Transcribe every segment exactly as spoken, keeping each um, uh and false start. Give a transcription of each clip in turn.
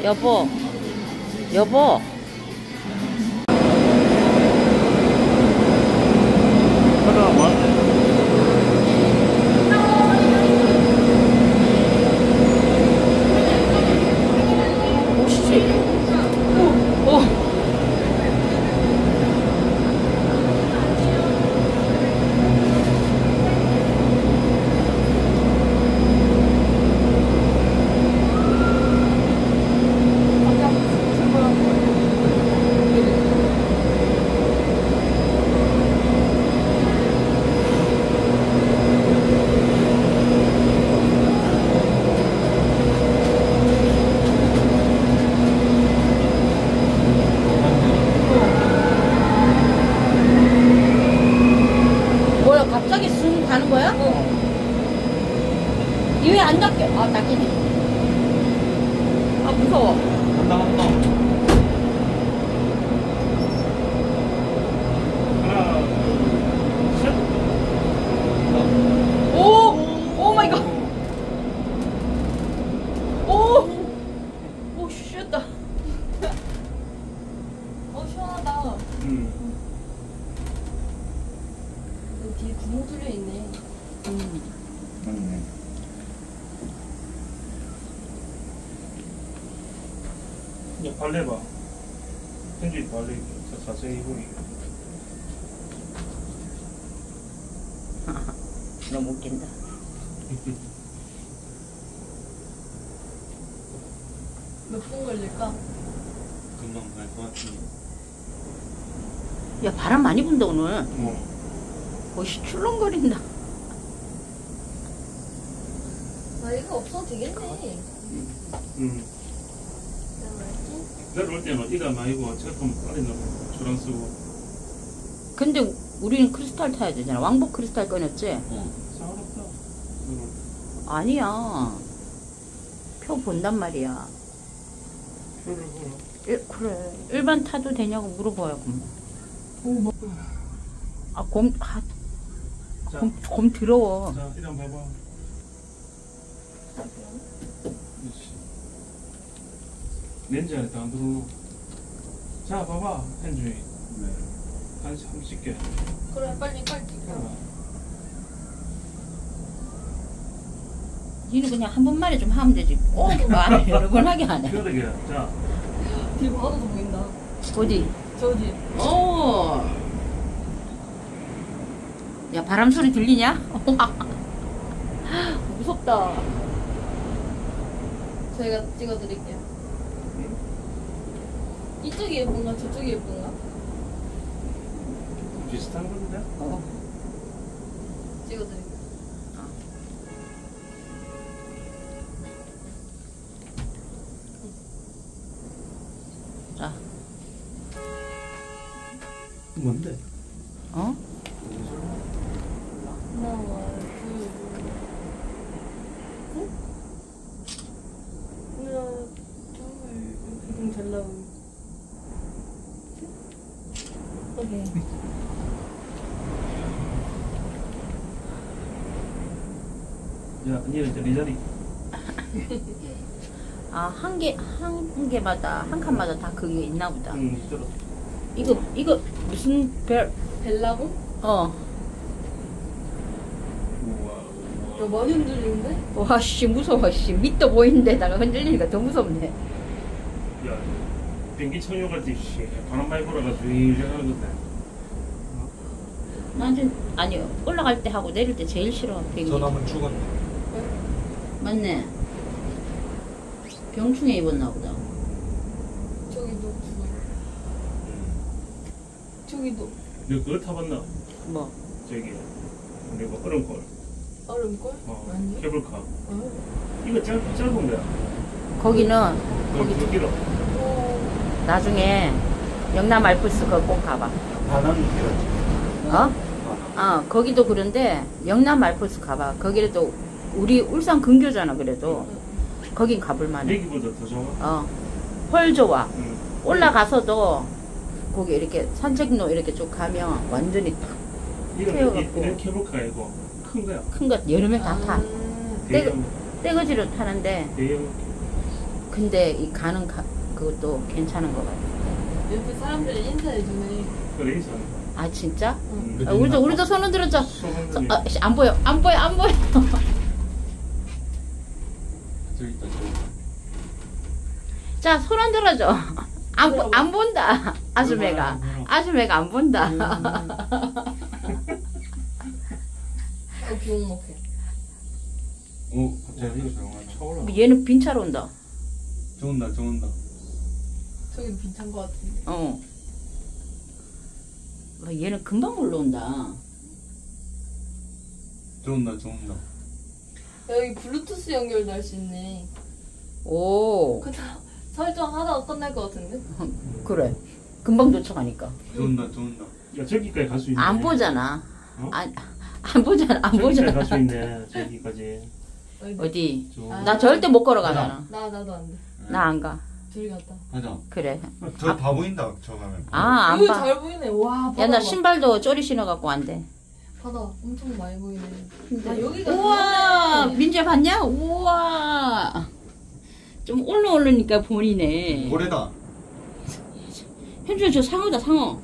여보, 여보. 하나 맞네. 오씨. 오, 오. 갑자기 쑥 가는 거야? 어. 이왜 안 닦여? 아, 닦이네. 아, 무서워. 간다, 간다. 하나, 둘, 셋. 오! 오 마이 갓. 오! 오, 쉬었다. 어, 시원하다. 음. 뒤에 구멍 뚫려 있네. 음. 맞네. 이제 발레 봐. 현지 발레 자세히 보이게. 너무 웃긴다. 몇 분 걸릴까? 금방 갈 것 같은데. 야, 바람 많이 분다, 오늘. 어. 거의 출렁거린다. 아, 이거 없어도 되겠네. 음. 내가 말했지? 내려올 때는 어디가 마이고 제품 빨리 넣고 주랑 쓰고. 근데 우리는 크리스탈 타야 되잖아. 왕복 크리스탈 꺼냈지? 어. 싸우럽다. 아니야. 표 본단 말이야. 표를 보라. 일, 그래. 일반 타도 되냐고 물어봐요, 그럼. 오, 뭐. 아, 곰, 아, 자, 곰, 곰 더러워. 자, 이런 봐봐. 그렇지. 렌즈 안에 다 안 들어오고. 자, 봐봐. 현주이. 네. 한 삼십 개. 그래, 빨리, 빨리. 해봐. 니는 그냥 한 번만에 좀 하면 되지. 꼭 말을 여러 번 하게 하네. 그러게. 자. 뒤에 바다도 보인다. 어디? 저 뒤에. 오! 야, 바람 소리 들리냐? 무섭다. 저희가 찍어드릴게요. 응? 이쪽이 예쁜가? 저쪽이 예쁜가? 비슷한 건데? 어. 찍어드릴게요. 자, 뭔데? 어? 하나, 둘, 셋? 하나, 둘, 이동 잘 나오네. 셋? 오케이. 야, 니는 이제 네 자리. 아, 한 개, 한 개마다, 한 칸마다 다 그게 있나 보다. 응, 들어. 이거, 이거, 무슨 별, 벨라고? 어. 우와, 너 많이 흔들리는데? 와, 씨, 무서워, 씨. 밑도 보이는 데다가 흔들리니까 더 무섭네. 야, 비행기 착륙할 때, 씨, 바람 많이 불어가지고 윙윙 하는 건데. 나는, 아니, 올라갈 때 하고 내릴 때 제일 싫어, 비행기. 저 남은 죽었네. 맞네. 병충해 입었나 보다. 저기도 죽어. 저기도 너 그거 타봤나? 뭐? 저기, 그리고 얼음골. 얼음골? 어, 아니요. 케이블카. 어. 이거 짧, 짧은 거야. 거기는, 거기 더 길어. 오. 나중에, 영남 알프스 그거 꼭 가봐. 반은 길었지. 어? 아, 거기도 그런데, 영남 알프스 가봐. 거기라도, 우리 울산 근교잖아, 그래도. 거긴 가볼만해. 여기보다 더 좋아. 어. 헐 좋아. 응. 올라가서도, 거기 이렇게 산책로 이렇게 쭉 가면 완전히 탁 이건 태워갖고. 이런 케이블카이고 큰 거야. 큰 것 여러 명 다 타. 아. 떼거, 대형, 떼거지로 타는데, 대형. 근데 이 가는 가, 그것도 괜찮은 것 같아. 옆에 사람들이 인사해주네. 그래 인사하는 거. 아 진짜? 응. 아, 우리도 우리도 손 흔들었죠. 소방관님. 아, 씨, 안 보여 안 보여 안 보여. 저기 있다 저기 있다. 자, 손 흔들어줘. 안, 보- 안 본다. 아줌매가. 아줌매가 안 본다. 어, 비옥목해. 오 갑자기 이거 조용하다. 차올라. 얘는 빈차로 온다. 좋은다 좋은다. 저기도 빈찬 거 같은데. 어. 와, 얘는 금방 올라온다. 좋은다 좋은다. 여기 블루투스 연결도 할 수 있네. 오. 근데 설정하다가 끝날 것 같은데? 그래. 금방 도착하니까. 좋은다 좋은다. 야 저기까지 갈 수 있네. 안 보잖아. 어? 안, 안 보잖아. 안 저기까지 갈 수 보잖아. 있네. 저기까지. 어디? 저. 아. 나 절대 못 걸어가잖아. 나, 나도 안 돼. 나 안 가. 둘이 갔다. 가자. 그래. 저 다 보인다 저 가면. 아, 안 이거 봐. 잘 보이네. 와, 바다. 야, 나 봐. 신발도 쪼리 신어갖고 안 돼. 바다 엄청 많이 보이네. 아, 여기가. 우와, 그거네. 민재 봤냐? 우와. 좀 올라오려니까 보이네. 고래다. 현주야, 저 상어다, 상어.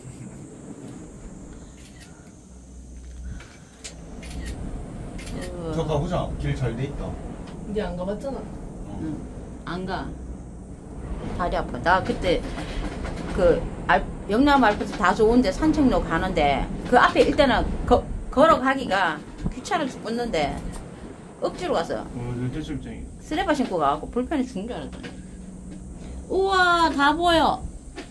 저 가보자. 길 잘 돼 있다. 이제 안 가봤잖아. 응, 안 가. 다리 아파. 나 그때 그 알, 영남 알프스 다 좋은데 산책로 가는데 그 앞에 일단은 거, 걸어가기가 귀찮아 죽겠는데 억지로 가서 어, 저 해수욕장이. 쓰레바 신고 가갖고 불편해 죽는 줄 알았더니. 우와, 다 보여.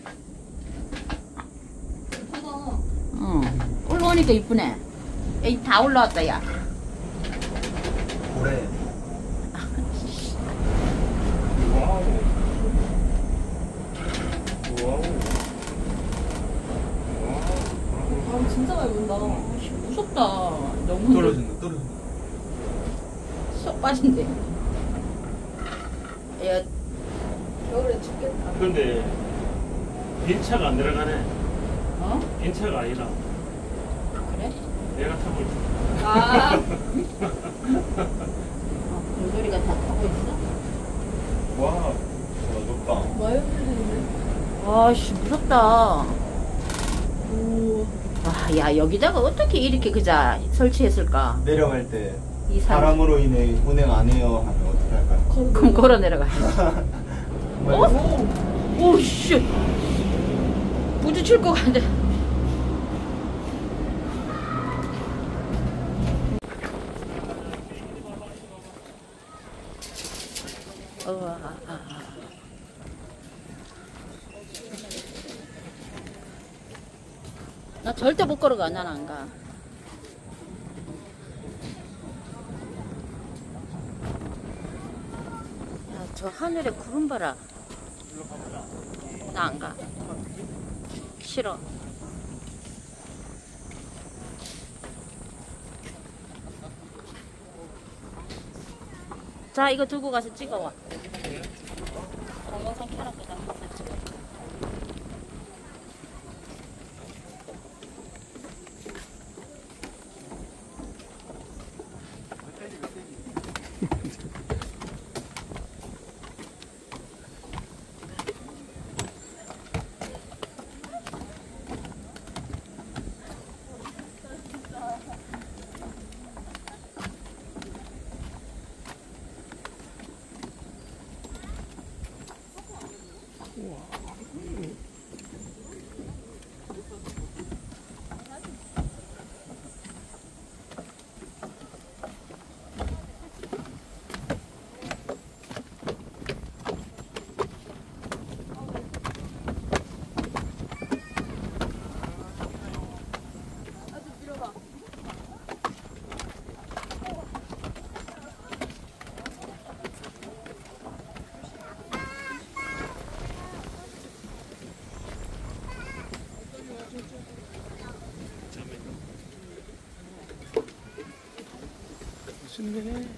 예쁘다. 응. 올라오니까 이쁘네. 야, 다 올라왔다, 야. 고래. 와우. 와우. 와우. 바람 진짜 많이 분다. 씨, 무섭다. 너무 떨어진다 떨어진다. 쏙 빠진대. 야, 겨울에 춥겠다. 근데 빈 차가 안 들어가네. 어? 빈 차가 아니라 그래? 내가 타고 있어. 아, 어, 공돌이가 다 타고 있어? 와. 와 높다. 많이 흔들리는데? 아씨, 무섭다. 오. 와, 야, 여기다가 어떻게 이렇게 그자 설치했을까? 내려갈 때 이 사람. 바람으로 인해 운행 안 해요 하면 어떻게 할까요? 걸어. 그럼 걸어 내려가. 어? 오, 씨. 부딪힐 것 같아. 어, 아, 아, 아. 나 절대 못 걸어가. 난 안 가. 야, 저 하늘에 구름 봐라. 나 안 가. 싫어. 자, 이거 들고 가서 찍어와. 동영상 켜놓고 나 찍어. 신기해.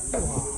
와.